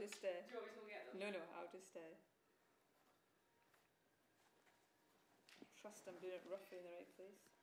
just stay. Do you want me to go get them? No, I'll just stay. Trust I'm doing it roughly in the right place.